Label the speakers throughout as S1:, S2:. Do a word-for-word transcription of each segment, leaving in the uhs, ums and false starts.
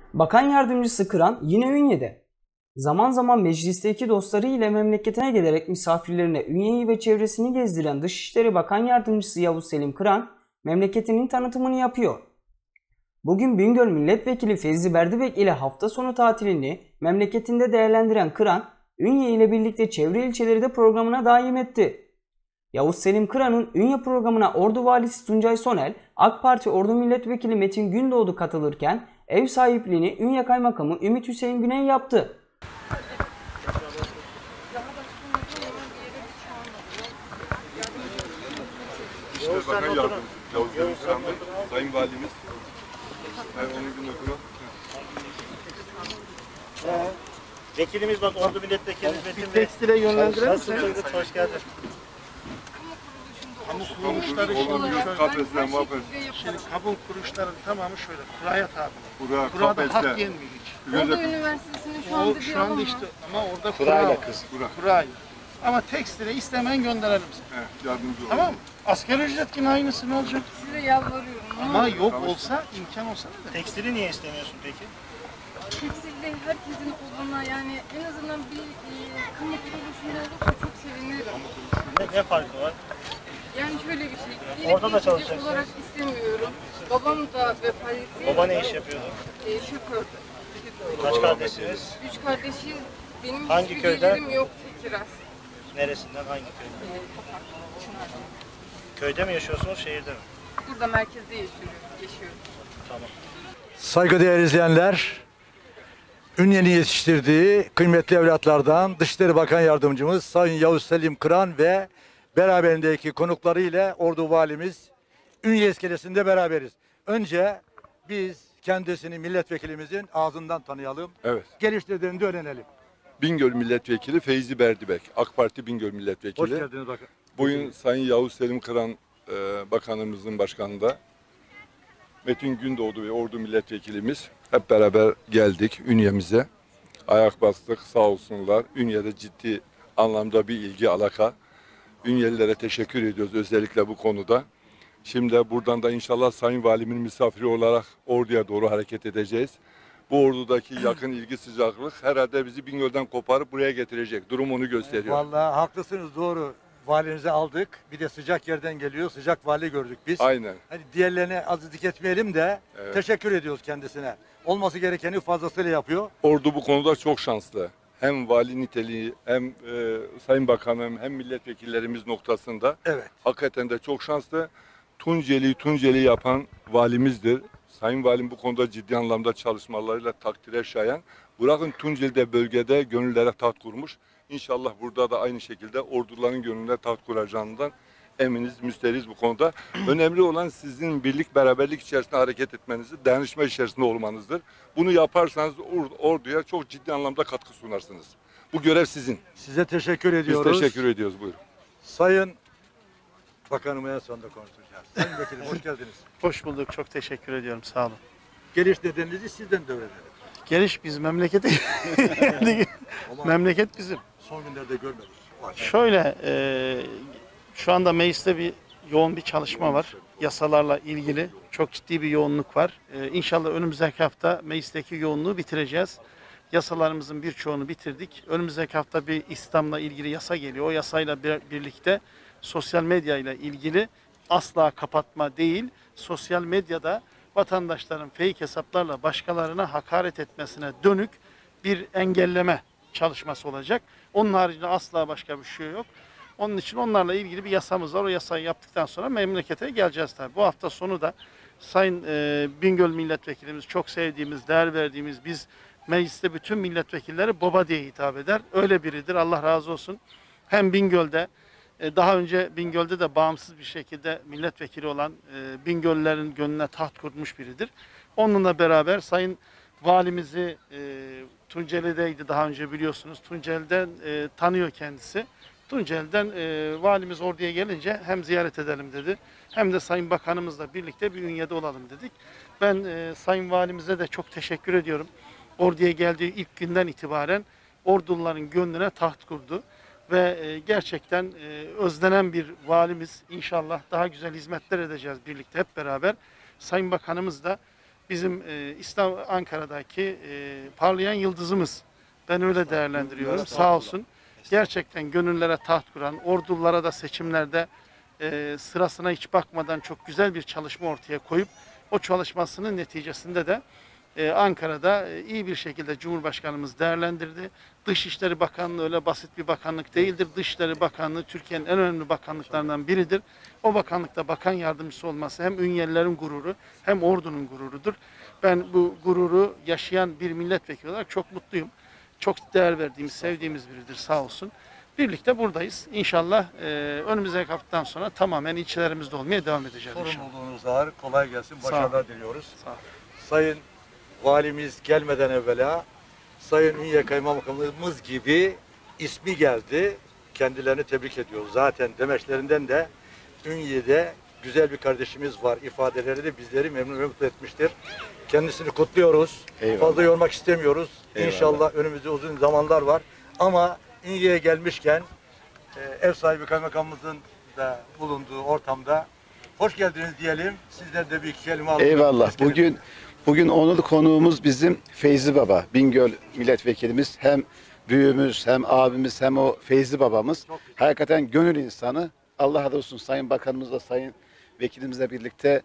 S1: Bakan Yardımcısı Kıran yine Ünye'de. Zaman zaman meclisteki dostları ile memleketine gelerek misafirlerine Ünye'yi ve çevresini gezdiren Dışişleri Bakan Yardımcısı Yavuz Selim Kıran, memleketinin tanıtımını yapıyor. Bugün Bingöl Milletvekili Fevzi Berdibek ile hafta sonu tatilini memleketinde değerlendiren Kıran, Ünye ile birlikte çevre ilçeleri de programına daim etti. Yavuz Selim Kıran'ın Ünye programına Ordu Valisi Tuncay Sonel, AK Parti Ordu Milletvekili Metin Gündoğdu katılırken ev sahipliğini Ünye Kaymakamı Ümit Hüseyin Güney yaptı.
S2: İşte Bakan Yardımcısı Yavuz Selim Kıran Bey, Sayın Valimiz. Erdoğan'ın gün okulu.
S3: Vekilimiz bak Ordu Milletvekilimiz Metin Bey.
S4: Tekstile yönlendirelim misin?
S3: Nasılsınız? Hoş geldin.
S4: Kamu kuruluşları
S2: Olumlu kafesler, muhabbet.
S4: şimdi kamu kuruluşlarının tamamı şöyle kuraya tabi.
S2: Kura,
S4: Kurada
S2: kafesler.
S4: hak yenmiyor hiç.
S5: Ordu Üniversitesi'nin şu anda
S4: O
S5: bir
S4: şu anda
S5: alanı
S4: işte
S5: var.
S4: ama orada
S3: Kurayla
S4: kura var.
S3: kız.
S2: Kura.
S4: Kurayla. Ama tekstile istemeyen gönderelim size.
S2: Evet, yardımcı olun.
S4: Tamam mı? Asgari ücret yine aynısı ne olacak?
S5: Size yalvarıyorum.
S4: Ama yok
S2: Tamam.
S4: olsa imkan olsa ne demek?
S3: Tekstili niye istemiyorsun peki?
S5: Tekstilde herkesin olana yani en azından bir e, kamu kuruluşunda olursa çok sevinirim.
S3: Ne, ne farkı var?
S5: Yani şöyle bir şey. Yine
S3: Orada da
S5: geçici
S3: çalışacaksın.
S5: olarak istemiyorum. Babam da vefat etti.
S3: Baba ne iş yapıyordu?
S5: E, şofördü.
S3: Kaç kardeşsiniz?
S5: Üç kardeşiz. Benim
S3: Hangi
S5: hiçbir
S3: köyden?
S5: gelirim yok. Kiraz.
S3: Neresinden? Hangi köyden?
S5: E, Topak, Çınar'dan.
S3: Köyde mi yaşıyorsunuz, şehirde mi?
S5: Burada merkezde yaşıyorum. yaşıyorum.
S3: Tamam.
S6: Saygıdeğer izleyenler, Ünye'nin yetiştirdiği kıymetli evlatlardan Dışişleri Bakan Yardımcımız Sayın Yavuz Selim Kıran ve beraberindeki konukları ile Ordu Valimiz Ünye iskelesinde beraberiz. Önce biz kendisini milletvekilimizin ağzından tanıyalım.
S2: Evet.
S6: Geliştirdiğini de öğrenelim.
S2: Bingöl Milletvekili Fevzi Berdibek. AK Parti Bingöl Milletvekili.
S6: Hoş geldiniz bakın.
S2: Bugün Sayın Yavuz Selim Kıran e, Bakanımızın başkanında Metin Gündoğdu ve Ordu Milletvekilimiz hep beraber geldik Ünye'mize. Ayak bastık, sağ olsunlar. Ünye'de ciddi anlamda bir ilgi, alaka. Ünyelilere teşekkür ediyoruz özellikle bu konuda. Şimdi buradan da inşallah Sayın Valimin misafiri olarak Ordu'ya doğru hareket edeceğiz. Bu Ordu'daki yakın ilgi, sıcaklık herhalde bizi Bingöl'den koparıp buraya getirecek. Durum onu gösteriyor.
S6: Vallahi haklısınız, doğru. Valinizi aldık. Bir de sıcak yerden geliyor. Sıcak vali gördük biz.
S2: Aynen.
S6: Hani diğerlerine azizlik etmeyelim de
S2: Evet.
S6: teşekkür ediyoruz kendisine. Olması gerekeni fazlasıyla yapıyor.
S2: Ordu bu konuda çok şanslı. Hem vali niteliği, hem e, Sayın Bakanım, hem milletvekillerimiz noktasında
S6: Evet.
S2: hakikaten de çok şanslı. Tunceli Tunceli yapan valimizdir. Sayın Valim bu konuda ciddi anlamda çalışmalarıyla takdire şayan. Bırakın Tunceli'de bölgede gönüllere taht kurmuş. İnşallah burada da aynı şekilde orduların gönlüne taht kuracağından eminiz, müsteriz bu konuda. Önemli olan sizin birlik, beraberlik içerisinde hareket etmenizi, dayanışma içerisinde olmanızdır. Bunu yaparsanız or- orduya çok ciddi anlamda katkı sunarsınız. Bu görev sizin.
S6: Size teşekkür
S2: Biz
S6: ediyoruz.
S2: teşekkür ediyoruz. Buyurun.
S6: Sayın Bakanım, en sonunda konuşacağız. Sayın Vekilim, hoş geldiniz.
S4: Hoş bulduk. Çok teşekkür ediyorum. Sağ olun.
S6: Geliş nedeninizi sizden de öğrenelim.
S4: Geliş biz memlekete
S6: Ama
S4: memleket bizim.
S6: son günlerde görmedik. Var.
S4: Şöyle e, şu anda mecliste bir yoğun bir çalışma var. Yasalarla ilgili çok ciddi bir yoğunluk var. E, İnşallah önümüzdeki hafta meclisteki yoğunluğu bitireceğiz. Yasalarımızın birçoğunu bitirdik. Önümüzdeki hafta bir İslam'la ilgili yasa geliyor. O yasayla bir, birlikte sosyal medya ile ilgili asla kapatma değil, sosyal medyada vatandaşların fake hesaplarla başkalarına hakaret etmesine dönük bir engelleme çalışması olacak. Onun haricinde asla başka bir şey yok. Onun için onlarla ilgili bir yasamız var. O yasayı yaptıktan sonra memlekete geleceğiz tabii. Bu hafta sonu da Sayın e, Bingöl Milletvekilimiz, çok sevdiğimiz, değer verdiğimiz, biz mecliste bütün milletvekilleri baba diye hitap eder. Öyle biridir. Allah razı olsun. Hem Bingöl'de, e, daha önce Bingöl'de de bağımsız bir şekilde milletvekili olan e, Bingöl'lerin gönlüne taht kurmuş biridir. Onunla beraber Sayın Valimizi e, Tunceli'deydi daha önce biliyorsunuz. Tunceli'den e, tanıyor kendisi. Tunceli'den e, valimiz Ordu'ya gelince hem ziyaret edelim dedi, hem de Sayın Bakanımızla birlikte bir Ünye'de olalım dedik. Ben e, Sayın Valimize de çok teşekkür ediyorum. Ordu'ya geldiği ilk günden itibaren Orduluların gönlüne taht kurdu. Ve e, gerçekten e, özlenen bir valimiz. İnşallah daha güzel hizmetler edeceğiz birlikte hep beraber. Sayın Bakanımız da bizim e, İstanbul, Ankara'daki e, parlayan yıldızımız. Ben öyle değerlendiriyorum. Sağ olsun. Gerçekten gönüllere taht kuran, ordulara da seçimlerde e, sırasına hiç bakmadan çok güzel bir çalışma ortaya koyup o çalışmasının neticesinde de e, Ankara'da e, iyi bir şekilde Cumhurbaşkanımız değerlendirdi. Dışişleri Bakanlığı öyle basit bir bakanlık değildir. Dışişleri Bakanlığı Türkiye'nin en önemli bakanlıklarından biridir. O bakanlıkta bakan yardımcısı olması hem Ünyelilerin gururu hem ordunun gururudur. Ben bu gururu yaşayan bir milletvekili olarak çok mutluyum. Çok değer verdiğimiz, sevdiğimiz biridir sağ olsun. Birlikte buradayız. İnşallah e, önümüzdeki haftadan sonra tamamen ilçelerimizde olmaya devam edeceğiz inşallah.
S6: Sorumluluğunuz ağır. Kolay gelsin.
S4: Sağ
S6: Başarılar diliyoruz.
S4: Sağ olun.
S6: Sayın Valimiz gelmeden evvela Sayın Ünye Kaymakamımız gibi ismi geldi. Kendilerini tebrik ediyoruz. Zaten demeçlerinden de Ünye'de güzel bir kardeşimiz var ifadeleri de bizleri memnun ve mutlu etmiştir. Kendisini kutluyoruz.
S7: Eyvallah.
S6: Fazla yormak istemiyoruz.
S7: Eyvallah.
S6: İnşallah önümüzde uzun zamanlar var. Ama Ünye'ye gelmişken e, ev sahibi kaymakamımızın da bulunduğu ortamda hoş geldiniz diyelim. Sizler de bir iki kelime alın.
S7: Eyvallah. Bugün bugün onur konuğumuz bizim Feyzi Baba, Bingöl milletvekilimiz. Hem büyüğümüz, hem abimiz, hem o Feyzi babamız. Hakikaten gönül insanı. Allah razı olsun Sayın Bakanımızla, Sayın Vekilimizle birlikte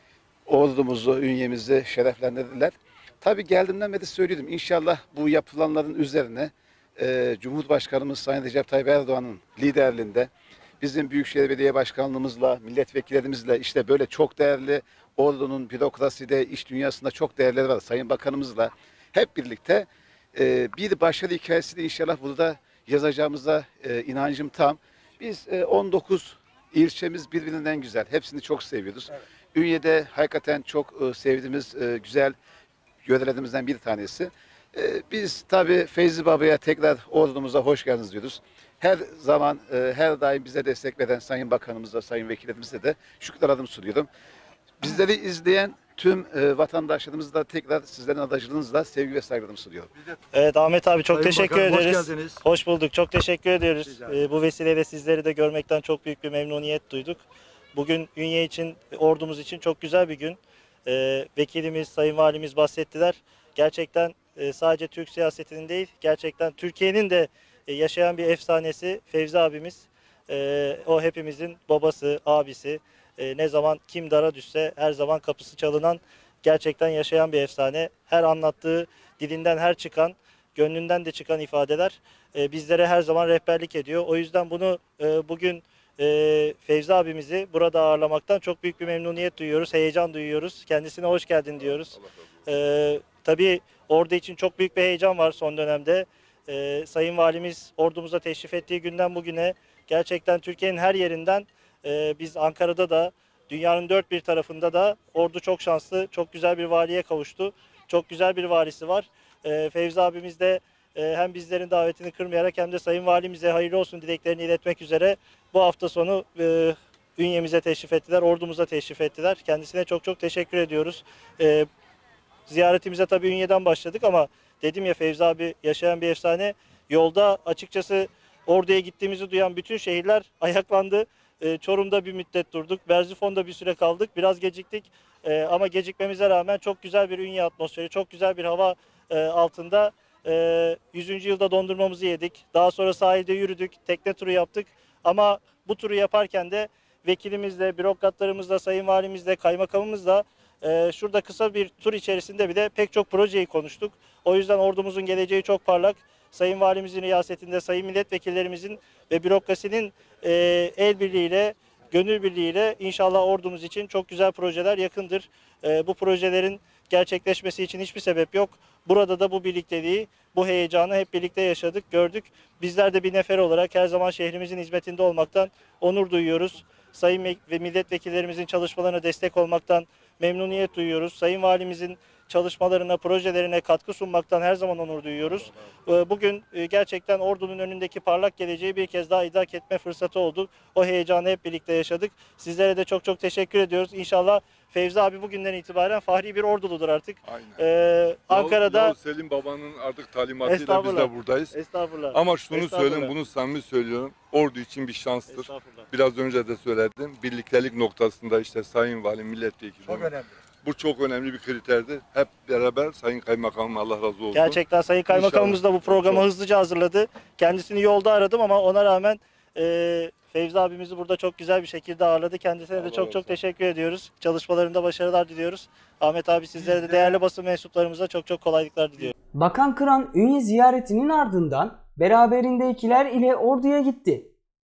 S7: ordumuzu, ünyemizi şereflendirdiler. Tabii geldiğimden beri söylüyordum. İnşallah bu yapılanların üzerine e, Cumhurbaşkanımız Sayın Recep Tayyip Erdoğan'ın liderliğinde bizim Büyükşehir Belediye Başkanlığımızla, milletvekillerimizle işte böyle çok değerli ordunun bürokraside, iş dünyasında çok değerleri var. Sayın Bakanımızla hep birlikte e, bir başarı hikayesi de inşallah burada yazacağımıza e, inancım tam. Biz e, on dokuz ilçemiz birbirinden güzel. Hepsini çok seviyoruz. Evet. Ünye'de hakikaten çok e, sevdiğimiz e, güzel yörelerimizden bir tanesi. E, biz tabii Feyzi Baba'ya tekrar ordumuza hoş geldiniz diyoruz. Her zaman, e, her daim bize destek veren Sayın Bakanımıza, Sayın Vekillerimize de şükranlarımı sunuyorum. Bizleri izleyen tüm e, vatandaşlarımızı da tekrar sizlerin adacılığınızla sevgi ve saygılarımı sunuyorum.
S8: Evet Ahmet abi çok
S6: Sayın
S8: teşekkür
S6: Bakanım,
S8: ederiz.
S6: hoş geldiniz.
S8: Hoş bulduk. Çok teşekkür ediyoruz.
S6: Rica ederim.
S8: Ee, bu vesileyle sizleri de görmekten çok büyük bir memnuniyet duyduk. Bugün Ünye için, ordumuz için çok güzel bir gün. Ee, vekilimiz, Sayın Valimiz bahsettiler. Gerçekten e, sadece Türk siyasetinin değil, gerçekten Türkiye'nin de e, yaşayan bir efsanesi Fevzi abimiz. E, o hepimizin babası, abisi. E, ne zaman kim dara düşse her zaman kapısı çalınan, gerçekten yaşayan bir efsane. Her anlattığı, dilinden her çıkan, gönlünden de çıkan ifadeler e, bizlere her zaman rehberlik ediyor. O yüzden bunu e, bugün e, Fevzi abimizi burada ağırlamaktan çok büyük bir memnuniyet duyuyoruz, heyecan duyuyoruz. Kendisine hoş geldin diyoruz. E, tabii ordu için çok büyük bir heyecan var son dönemde. E, Sayın Valimiz ordumuza teşrif ettiği günden bugüne gerçekten Türkiye'nin her yerinden, e, biz Ankara'da da, dünyanın dört bir tarafında da ordu çok şanslı, çok güzel bir valiye kavuştu. Çok güzel bir valisi var. E, Fevzi abimiz de e, hem bizlerin davetini kırmayarak hem de Sayın Valimize hayırlı olsun dileklerini iletmek üzere bu hafta sonu e, Ünye'mize teşrif ettiler, ordumuza teşrif ettiler. Kendisine çok çok teşekkür ediyoruz. E, ziyaretimize tabii Ünye'den başladık ama dedim ya, Fevzi abi yaşayan bir efsane. Yolda açıkçası orduya gittiğimizi duyan bütün şehirler ayaklandı. Çorum'da bir müddet durduk. Merzifon'da bir süre kaldık. Biraz geciktik. Ee, ama gecikmemize rağmen çok güzel bir Ünye atmosferi, çok güzel bir hava e, altında e, yüzüncü yılda dondurmamızı yedik. Daha sonra sahilde yürüdük, tekne turu yaptık. Ama bu turu yaparken de vekilimizle, bürokratlarımızla, sayın valimizle, kaymakamımızla e, şurada kısa bir tur içerisinde bile pek çok projeyi konuştuk. O yüzden ordumuzun geleceği çok parlak. Sayın Valimizin riyasetinde, sayın milletvekillerimizin ve bürokrasinin e, el birliğiyle, gönül birliğiyle inşallah ordumuz için çok güzel projeler yakındır. E, bu projelerin gerçekleşmesi için hiçbir sebep yok. Burada da bu birlikteliği, bu heyecanı hep birlikte yaşadık, gördük. Bizler de bir nefer olarak her zaman şehrimizin hizmetinde olmaktan onur duyuyoruz. Sayın ve milletvekillerimizin çalışmalarına destek olmaktan memnuniyet duyuyoruz. Sayın Valimizin çalışmalarına, projelerine katkı sunmaktan her zaman onur duyuyoruz. Bugün gerçekten ordunun önündeki parlak geleceği bir kez daha idrak etme fırsatı oldu. O heyecanı hep birlikte yaşadık. Sizlere de çok çok teşekkür ediyoruz. İnşallah Fevzi abi bugünden itibaren fahri bir orduludur artık.
S2: Aynen.
S8: Ee, Ankara'da...
S2: Yavuz Selim Baba'nın artık talimatıyla biz de buradayız.
S8: Estağfurullah.
S2: Ama şunu
S8: Estağfurullah.
S2: söyleyeyim, bunu samimi söylüyorum. Ordu için bir şanstır.
S8: Estağfurullah.
S2: Biraz önce de söyledim. Birliktelik noktasında işte Sayın Valim, milletvekili.
S6: Çok önemli.
S2: Bu çok önemli bir kriterdi. Hep beraber Sayın Kaymakamım Allah razı olsun.
S8: Gerçekten Sayın Kaymakamımız da bu programı
S2: Çok-
S8: hızlıca hazırladı. Kendisini yolda aradım ama ona rağmen e, Fevzi abimizi burada çok güzel bir şekilde ağırladı. Kendisine de
S2: Allah
S8: çok çok
S2: olsun.
S8: teşekkür ediyoruz. Çalışmalarında başarılar diliyoruz. Ahmet abi sizlere de değerli basın mensuplarımıza çok çok kolaylıklar diliyorum.
S1: Bakan Kıran Ünye ziyaretinin ardından beraberindekiler ile Ordu'ya gitti.